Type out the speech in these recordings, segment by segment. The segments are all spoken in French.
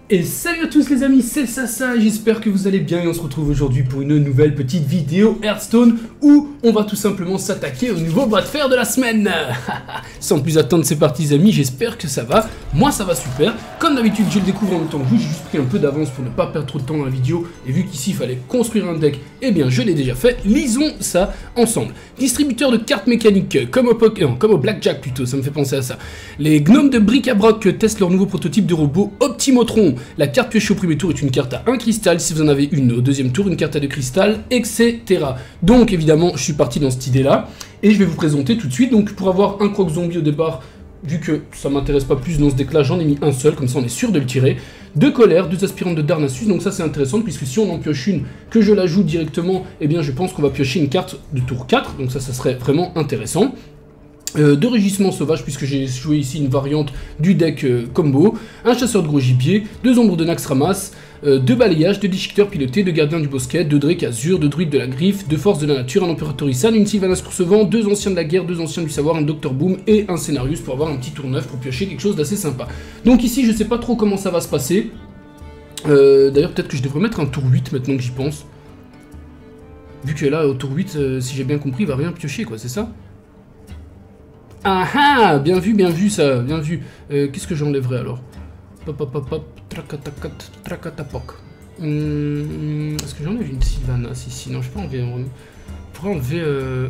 Et salut à tous les amis, c'est Sasa, j'espère que vous allez bien et on se retrouve aujourd'hui pour une nouvelle petite vidéo Hearthstone où on va tout simplement s'attaquer au nouveau bras de fer de la semaine. Sans plus attendre, c'est parti les amis, j'espère que ça va, moi ça va super. Comme d'habitude je le découvre en même temps que vous, j'ai juste pris un peu d'avance pour ne pas perdre trop de temps dans la vidéo et vu qu'ici il fallait construire un deck, eh bien je l'ai déjà fait, lisons ça ensemble. Distributeur de cartes mécaniques, comme au Blackjack plutôt, ça me fait penser à ça. Les gnomes de bric-à-broc testent leur nouveau prototype de robot Optimotron. La carte piochée au premier tour est une carte à 1 cristal, si vous en avez une au deuxième tour, une carte à 2 cristal, etc. Donc évidemment, je suis parti dans cette idée-là, et je vais vous présenter tout de suite. Donc pour avoir un croc zombie au départ, vu que ça m'intéresse pas plus dans ce deck-là, j'en ai mis un seul, comme ça on est sûr de le tirer. 2 colères, 2 aspirantes de Darnassus, donc ça c'est intéressant, puisque si on en pioche une, que je la joue directement, eh bien je pense qu'on va piocher une carte de tour 4, donc ça serait vraiment intéressant. 2 rugissements sauvages puisque j'ai joué ici une variante du deck combo, un chasseur de gros gibier, 2 ombres de Naxxramas, 2 balayages, 2 déchiqueteurs pilotés, 2 gardiens du bosquet, 2 Drake Azur, 2 druides de la griffe, 2 forces de la nature, un empereur Torisan, une Sylvanas Coursevent, 2 anciens de la guerre, 2 anciens du savoir, un Dr Boom et un Scénarius pour avoir un petit tour neuf pour piocher quelque chose d'assez sympa. Donc ici je sais pas trop comment ça va se passer, d'ailleurs peut-être que je devrais mettre un tour 8 maintenant que j'y pense, vu que là au tour 8 si j'ai bien compris il va rien piocher quoi, c'est ça? Ah ah, bien vu ça, bien vu. Qu'est-ce que j'enlèverais alors? Pop, tracatapoc. Est-ce que j'enlève une Sylvanas ici? Non, je peux enlever. Je pourrais enlever.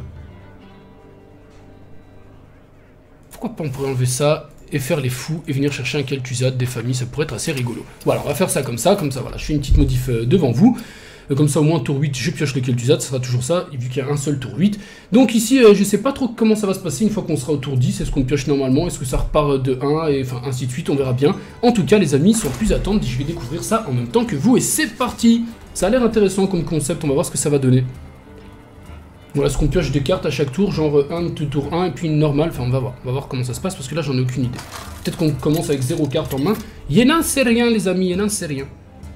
Pourquoi pas on pourrait enlever ça et faire les fous et venir chercher un Kel'Thuzad des familles, ça pourrait être assez rigolo. Voilà, on va faire ça, voilà, je fais une petite modif devant vous. Comme ça au moins tour 8 je pioche le Kel'Thuzad, ça sera toujours ça, vu qu'il y a un seul tour 8. Donc ici je sais pas trop comment ça va se passer une fois qu'on sera au tour 10, est-ce qu'on pioche normalement, est-ce que ça repart de 1, et enfin ainsi de suite, on verra bien. En tout cas les amis, sans plus attendre, je vais découvrir ça en même temps que vous et c'est parti. Ça a l'air intéressant comme concept, on va voir ce que ça va donner. Voilà, est-ce qu'on pioche des cartes à chaque tour, genre 1 de tour 1 et puis une normale, enfin on va voir comment ça se passe parce que là j'en ai aucune idée. Peut-être qu'on commence avec 0 cartes en main, y'en sait rien les amis, y'en sait rien.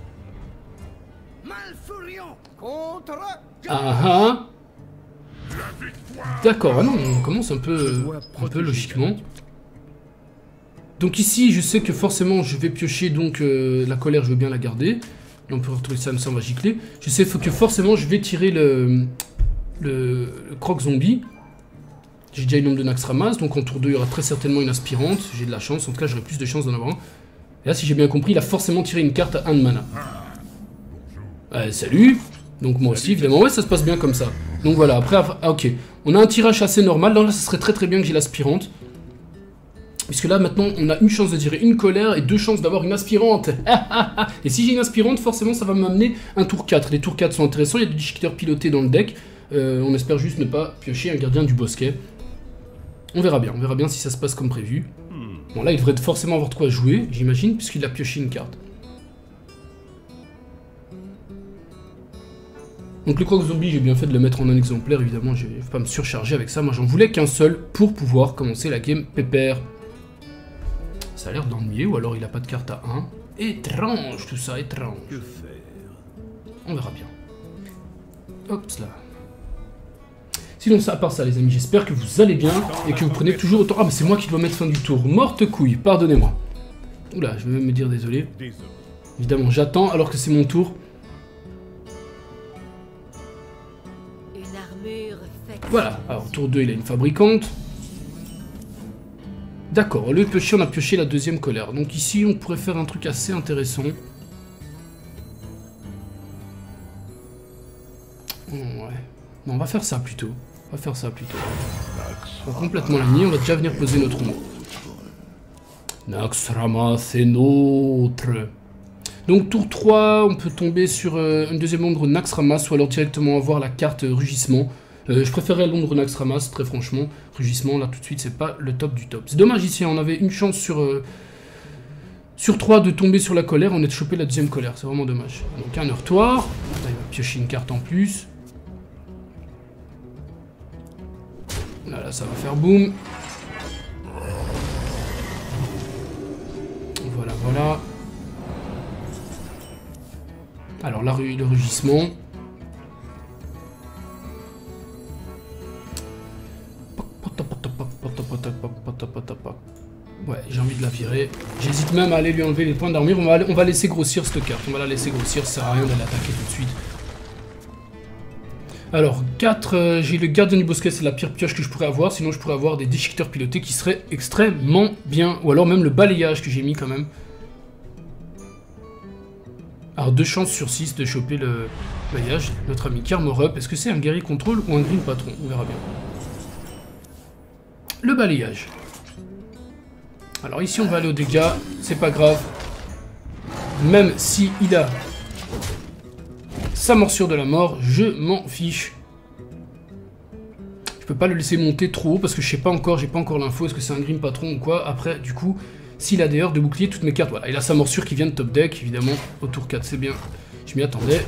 Ah ah. D'accord, ah non, on commence un peu logiquement. Donc ici, je sais que forcément, je vais piocher donc la colère, je veux bien la garder. L'empereur Torisan, ça on va gicler. Je sais que forcément, je vais tirer le croc zombie. J'ai déjà une ombre de Naxxramas, donc en tour 2, il y aura très certainement une aspirante. J'ai de la chance, en tout cas, j'aurai plus de chance d'en avoir un. Et là, si j'ai bien compris, il a forcément tiré une carte à 1 de mana. Salut. Donc moi aussi, évidemment, ouais, ça se passe bien comme ça. Donc voilà, après, ok. On a un tirage assez normal, là, ça serait très bien que j'ai l'aspirante. Puisque là, maintenant, on a une chance de tirer une colère et 2 chances d'avoir une aspirante. Et si j'ai une aspirante, forcément, ça va m'amener un tour 4. Les tours 4 sont intéressants, il y a des déchiqueteurs pilotés dans le deck. On espère juste ne pas piocher un gardien du bosquet. On verra bien si ça se passe comme prévu. Bon, là, il devrait forcément avoir de quoi jouer, j'imagine, puisqu'il a pioché une carte. Donc le croc zombie, j'ai bien fait de le mettre en un exemplaire, évidemment, je vais pas me surcharger avec ça, moi j'en voulais qu'un seul pour pouvoir commencer la game pépère. Ça a l'air d'ennuyer, ou alors il a pas de carte à 1. Étrange tout ça, étrange. Que faire? On verra bien. Hop là. Sinon, à part ça les amis, j'espère que vous allez bien et que vous prenez toujours autant... Ah mais c'est moi qui dois mettre fin du tour, morte couille, pardonnez-moi. Oula, je vais même me dire désolé. Évidemment, j'attends alors que c'est mon tour. Voilà, alors tour 2 il a une fabricante. D'accord, au lieu de piocher, on a pioché la deuxième colère. Donc ici on pourrait faire un truc assez intéressant. Ouais. Non, on va faire ça plutôt. On va complètement l'aligner, on va déjà venir poser notre ombre. Naxxramas c'est notre. Donc tour 3, on peut tomber sur une deuxième ombre Naxxramas ou alors directement avoir la carte rugissement. Je préférais l'ombre Naxxramas, très franchement. Rugissement, là, tout de suite, c'est pas le top du top. C'est dommage ici, on avait une chance sur 3 de tomber sur la colère, on a chopé la deuxième colère, c'est vraiment dommage. Donc un heurtoir, là, il va piocher une carte en plus. Là, ça va faire boum. Voilà. Alors là, le rugissement... Ouais, j'ai envie de la virer. J'hésite même à aller lui enlever les points d'armure. On va laisser grossir cette carte. On va la laisser grossir, ça sert à rien d'aller attaquer tout de suite. Alors, 4, j'ai le gardien du bosquet, c'est la pire pioche que je pourrais avoir. Sinon, je pourrais avoir des déchiqueteurs pilotés qui seraient extrêmement bien. Ou alors même le balayage que j'ai mis quand même. Alors, 2 chances sur 6 de choper le balayage. Notre ami Karmorup, est-ce que c'est un guerrier contrôle ou un green patron? On verra bien. Le balayage. Alors ici on va aller aux dégâts, c'est pas grave. Même si il a sa morsure de la mort, je m'en fiche. Je peux pas le laisser monter trop haut parce que je sais pas encore, j'ai pas encore l'info, est-ce que c'est un green patron ou quoi. Après du coup, s'il a des heures de bouclier, toutes mes cartes, voilà. Il a sa morsure qui vient de top deck, évidemment, au tour 4, c'est bien. Je m'y attendais.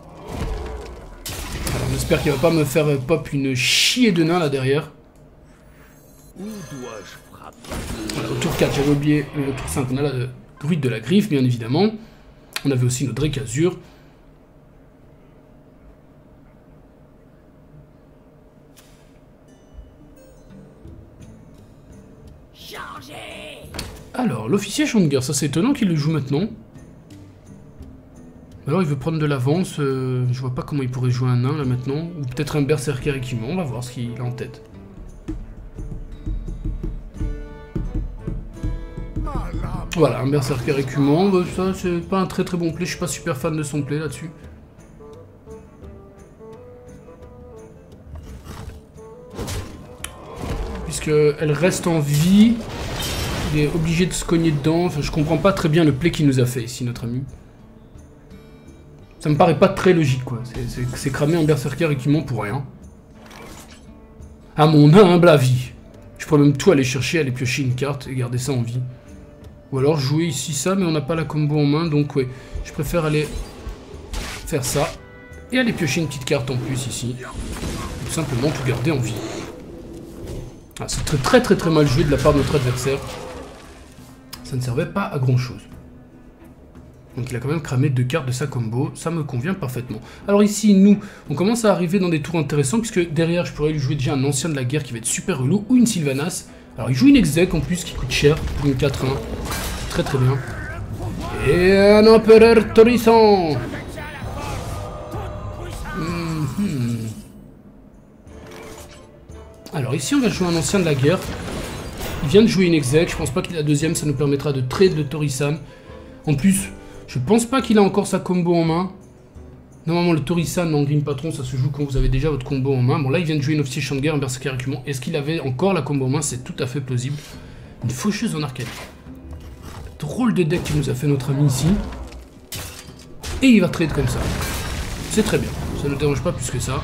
Alors on espère qu'il va pas me faire pop une chier de nain là derrière. Où dois-je frapper? Voilà, au tour 4, j'avais oublié le tour 5, on a la druide de la griffe, bien évidemment. On avait aussi notre Drake Azur. Alors, l'officier Chandgar, ça c'est étonnant qu'il le joue maintenant. Alors il veut prendre de l'avance, je vois pas comment il pourrait jouer un nain là maintenant. Ou peut-être un berserker équipement, on va voir ce qu'il a en tête. Voilà, un berserker écumant, ça c'est pas un très très bon play, je suis pas super fan de son play là-dessus. Puisqu'elle reste en vie, il est obligé de se cogner dedans, enfin je comprends pas très bien le play qu'il nous a fait ici notre ami. Ça me paraît pas très logique quoi, c'est cramer un berserker équipement pour rien. À mon humble avis. Je pourrais même tout aller chercher, aller piocher une carte et garder ça en vie. Ou alors jouer ici ça, mais on n'a pas la combo en main, donc ouais, je préfère aller faire ça. Et aller piocher une petite carte en plus ici. Tout simplement tout garder en vie. Ah, c'est très mal joué de la part de notre adversaire. Ça ne servait pas à grand chose. Donc il a quand même cramé 2 cartes de sa combo, ça me convient parfaitement. Alors ici, nous, on commence à arriver dans des tours intéressants, puisque derrière, je pourrais lui jouer déjà un ancien de la guerre qui va être super relou, ou une Sylvanas. Alors il joue une exec en plus qui coûte cher pour une 4-1. Très bien. Et un empereur torrissant. Alors ici on va jouer un ancien de la guerre. Il vient de jouer une exec, je pense pas qu'il a la deuxième, ça nous permettra de trade le Torisan. En plus, je pense pas qu'il a encore sa combo en main. Normalement le Torisan en green patron ça se joue quand vous avez déjà votre combo en main. Bon là il vient de jouer une officier Chandgar, un berserker écumant. Est-ce qu'il avait encore la combo en main? C'est tout à fait plausible. Une faucheuse en arcade. Drôle de deck qu'il nous a fait notre ami ici. Et il va trade comme ça. C'est très bien, ça ne dérange pas plus que ça.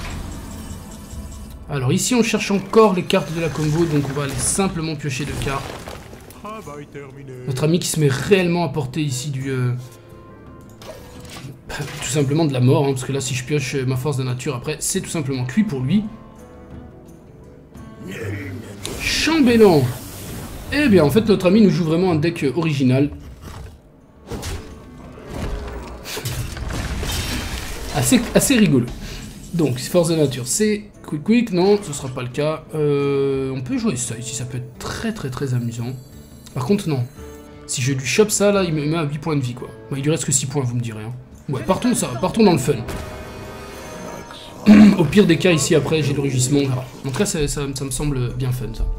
Alors ici on cherche encore les cartes de la combo, donc on va aller simplement piocher 2 cartes. Notre ami qui se met réellement à porter ici du... tout simplement de la mort, hein, parce que là si je pioche ma force de nature après, c'est tout simplement cuit pour lui. Chambellan. Eh bien en fait notre ami nous joue vraiment un deck original. assez rigolo. Donc force de nature, c'est quick, non, ce sera pas le cas. On peut jouer ça ici, ça peut être très amusant. Par contre non, si je lui chope ça là, il me met à 8 points de vie quoi. Bah, il lui reste que 6 points, vous me direz. Hein. Ouais, partons dans le fun. Au pire des cas ici après j'ai le rugissement. En tout cas ça me semble bien fun ça.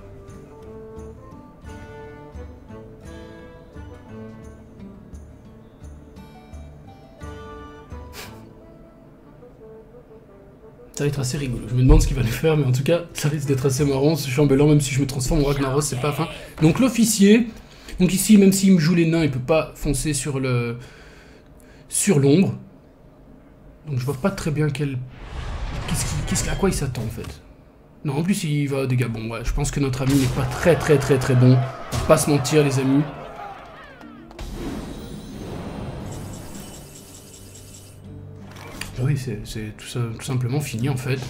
Ça va être assez rigolo. Je me demande ce qu'il va nous faire, mais en tout cas, ça risque d'être assez marrant, ce chambellan, même si je me transforme en Ragnaros, c'est pas la fin. Donc l'officier, donc ici, même s'il me joue les nains, il peut pas foncer sur l'ombre. Donc je vois pas très bien à quoi il s'attend en fait. Non, en plus il va à dégâts. Bon, ouais, je pense que notre ami n'est pas très bon. On va pas se mentir, les amis. Oui, c'est tout simplement fini en fait.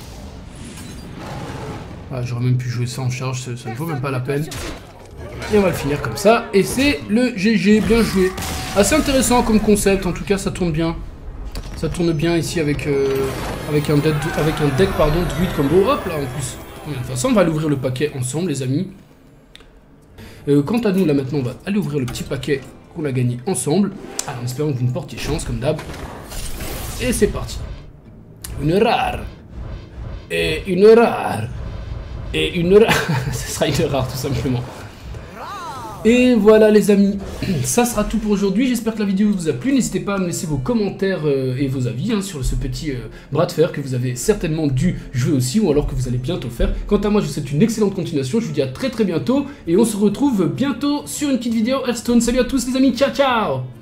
Ah, j'aurais même pu jouer ça en charge, ça ne vaut même pas la peine. Et on va le finir comme ça. Et c'est le GG, bien joué. Assez intéressant comme concept, en tout cas ça tourne bien. Ça tourne bien ici avec un deck druide combo. Hop là en plus. De toute façon on va l'ouvrir le paquet ensemble les amis. Quant à nous, là maintenant, on va aller ouvrir le petit paquet qu'on a gagné ensemble. Alors, en espérant que vous me portiez chance, comme d'hab. Et c'est parti. Une rare. Et une rare. Et une rare. Ce sera une rare, tout simplement. Et voilà les amis, ça sera tout pour aujourd'hui, j'espère que la vidéo vous a plu, n'hésitez pas à me laisser vos commentaires et vos avis sur ce petit bras de fer que vous avez certainement dû jouer aussi ou alors que vous allez bientôt faire. Quant à moi je vous souhaite une excellente continuation, je vous dis à très bientôt et on se retrouve bientôt sur une petite vidéo Hearthstone. Salut à tous les amis, ciao ciao.